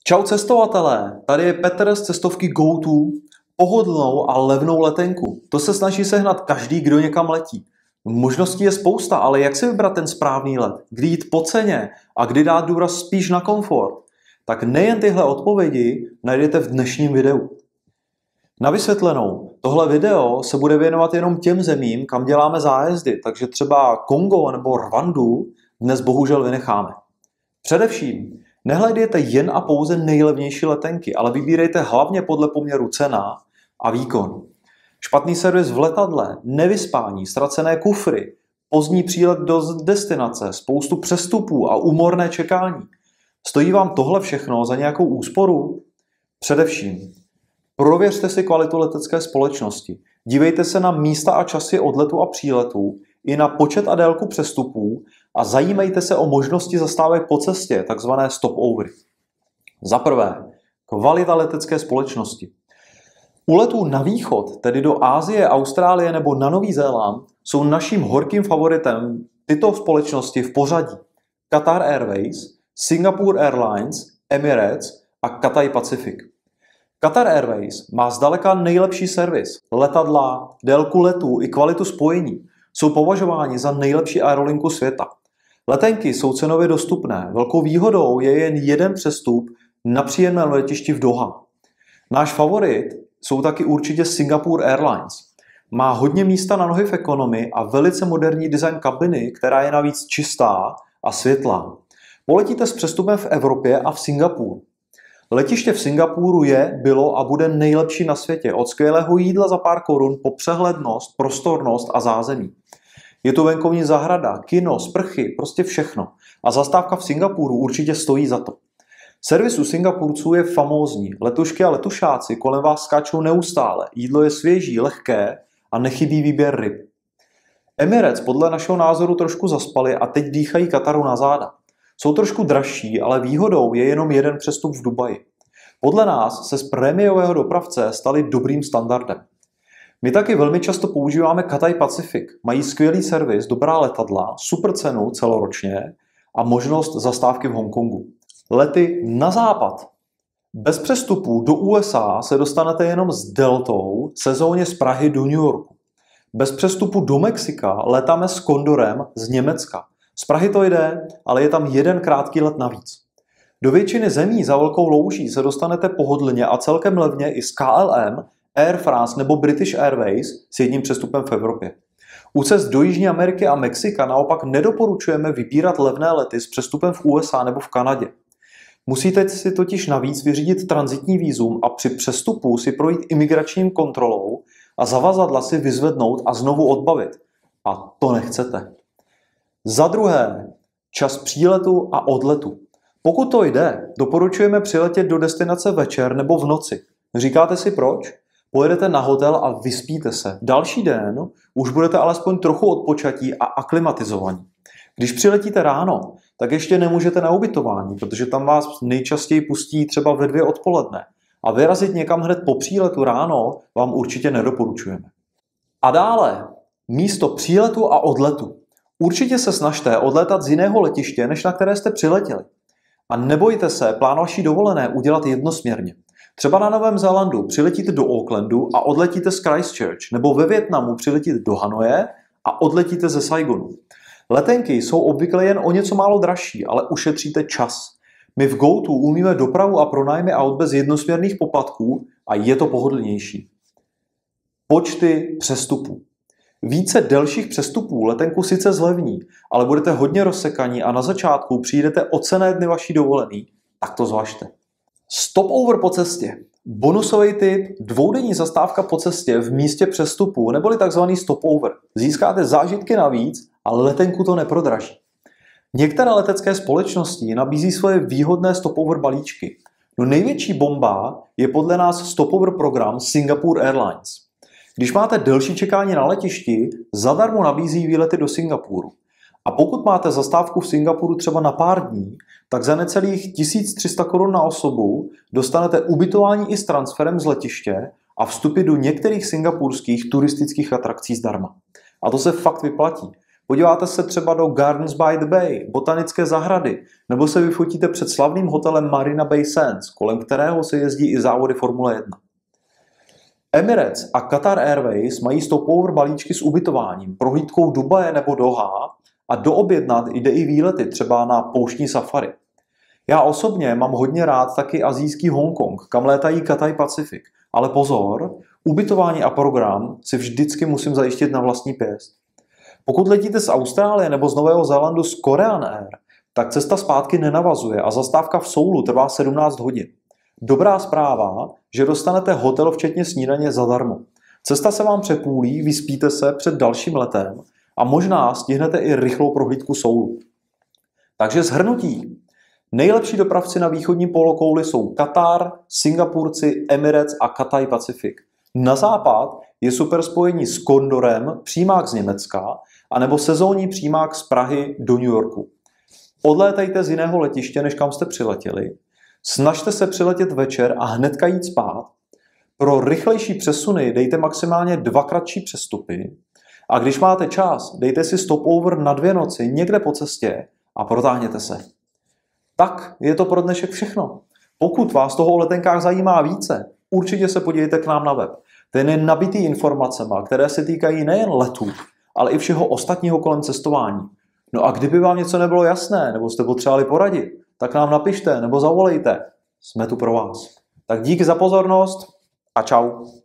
Čau cestovatelé, tady je Petr z cestovky GoTo. Pohodlnou a levnou letenku. To se snaží sehnat každý, kdo někam letí. Možností je spousta, ale jak si vybrat ten správný let? Kdy jít po ceně a kdy dát důraz spíš na komfort? Tak nejen tyhle odpovědi najdete v dnešním videu. Na vysvětlenou, tohle video se bude věnovat jenom těm zemím, kam děláme zájezdy, takže třeba Kongo nebo Rwandu dnes bohužel vynecháme. Především, nehledejte jen a pouze nejlevnější letenky, ale vybírejte hlavně podle poměru cena a výkon. Špatný servis v letadle, nevyspání, ztracené kufry, pozdní přílet do destinace, spoustu přestupů a úmorné čekání. Stojí vám tohle všechno za nějakou úsporu? Především, prověřte si kvalitu letecké společnosti. Dívejte se na místa a časy odletu a příletu, i na počet a délku přestupů a zajímejte se o možnosti zastávek po cestě, takzvané stopovery. Za prvé, kvalita letecké společnosti. U letů na východ, tedy do Asie, Austrálie nebo na Nový Zéland, jsou naším horkým favoritem tyto společnosti v pořadí: Qatar Airways, Singapore Airlines, Emirates a Cathay Pacific. Qatar Airways má zdaleka nejlepší servis. Letadla, délku letů i kvalitu spojení jsou považováni za nejlepší aerolinku světa. Letenky jsou cenově dostupné. Velkou výhodou je jen jeden přestup na příjemném letišti v Doha. Náš favorit jsou taky určitě Singapore Airlines. Má hodně místa na nohy v ekonomii a velice moderní design kabiny, která je navíc čistá a světlá. Poletíte s přestupem v Evropě a v Singapuru. Letiště v Singapuru bylo a bude nejlepší na světě. Od skvělého jídla za pár korun po přehlednost, prostornost a zázemí. Je tu venkovní zahrada, kino, sprchy, prostě všechno. A zastávka v Singapuru určitě stojí za to. Servis u Singapurců je famózní. Letušky a letušáci kolem vás skáčou neustále. Jídlo je svěží, lehké a nechybí výběr ryb. Emirates podle našeho názoru trošku zaspali a teď dýchají Kataru na záda. Jsou trošku dražší, ale výhodou je jenom jeden přestup v Dubaji. Podle nás se z prémiového dopravce stali dobrým standardem. My taky velmi často používáme Cathay Pacific. Mají skvělý servis, dobrá letadla, super cenu celoročně a možnost zastávky v Hongkongu. Lety na západ. Bez přestupů do USA se dostanete jenom s Deltou, sezóně z Prahy do New Yorku. Bez přestupu do Mexika letáme s Condorem z Německa. Z Prahy to jde, ale je tam jeden krátký let navíc. Do většiny zemí za velkou louží se dostanete pohodlně a celkem levně i s KLM, Air France nebo British Airways s jedním přestupem v Evropě. U cest do Jižní Ameriky a Mexika naopak nedoporučujeme vybírat levné lety s přestupem v USA nebo v Kanadě. Musíte si totiž navíc vyřídit tranzitní vízum a při přestupu si projít imigračním kontrolou a zavazadla si vyzvednout a znovu odbavit. A to nechcete. Za druhé, čas příletu a odletu. Pokud to jde, doporučujeme přiletět do destinace večer nebo v noci. Říkáte si proč? Pojedete na hotel a vyspíte se. Další den už budete alespoň trochu odpočatí a aklimatizovaní. Když přiletíte ráno, tak ještě nemůžete na ubytování, protože tam vás nejčastěji pustí třeba ve 2 odpoledne. A vyrazit někam hned po příletu ráno vám určitě nedoporučujeme. A dále, místo příletu a odletu. Určitě se snažte odlétat z jiného letiště, než na které jste přiletěli. A nebojte se plán vaší dovolené udělat jednosměrně. Třeba na Novém Zélandu přiletíte do Aucklandu a odletíte z Christchurch, nebo ve Vietnamu přiletíte do Hanoje a odletíte ze Saigonu. Letenky jsou obvykle jen o něco málo dražší, ale ušetříte čas. My v GoTo umíme dopravu a pronájmy aut bez jednosměrných poplatků a je to pohodlnější. Počty přestupů. Více delších přestupů letenku sice zlevní, ale budete hodně rozsekaní a na začátku přijdete o cenné dny vaší dovolený, tak to zvažte. Stopover po cestě. Bonusový tip, 2denní zastávka po cestě v místě přestupu neboli takzvaný stopover. Získáte zážitky navíc, ale letenku to neprodraží. Některé letecké společnosti nabízí svoje výhodné stopover balíčky. No největší bomba je podle nás stopover program Singapore Airlines. Když máte delší čekání na letišti, zadarmo nabízí výlety do Singapuru. A pokud máte zastávku v Singapuru třeba na pár dní, tak za necelých 1300 korun na osobu dostanete ubytování i s transferem z letiště a vstupy do některých singapurských turistických atrakcí zdarma. A to se fakt vyplatí. Podíváte se třeba do Gardens by the Bay, botanické zahrady, nebo se vyfotíte před slavným hotelem Marina Bay Sands, kolem kterého se jezdí i závody Formule 1. Emirates a Qatar Airways mají stopover balíčky s ubytováním, prohlídkou Dubaje nebo Doha a doobjednat jde i výlety, třeba na pouštní safari. Já osobně mám hodně rád taky asijský Hongkong, kam létají Cathay Pacific. Ale pozor, ubytování a program si vždycky musím zajistit na vlastní pěst. Pokud letíte z Austrálie nebo z Nového Zélandu s Korean Air, tak cesta zpátky nenavazuje a zastávka v Soulu trvá 17 hodin. Dobrá zpráva, že dostanete hotel včetně snídaně zadarmo. Cesta se vám přepůlí, vyspíte se před dalším letem a možná stihnete i rychlou prohlídku Soulu. Takže shrnutí. Nejlepší dopravci na východní polokouli jsou Katar, Singapurci, Emirates a Cathay Pacific. Na západ je super spojení s Condorem, přímák z Německa, anebo sezónní přímák z Prahy do New Yorku. Odlétajte z jiného letiště, než kam jste přiletěli. Snažte se přiletět večer a hnedka jít spát. Pro rychlejší přesuny dejte maximálně 2 kratší přestupy. A když máte čas, dejte si stopover na 2 noci někde po cestě a protáhněte se. Tak je to pro dnešek všechno. Pokud vás toho o letenkách zajímá více, určitě se podívejte k nám na web. Ten je nabitý informacemi, které se týkají nejen letů, ale i všeho ostatního kolem cestování. No a kdyby vám něco nebylo jasné, nebo jste potřebovali poradit, tak nám napište nebo zavolejte. Jsme tu pro vás. Tak díky za pozornost a čau.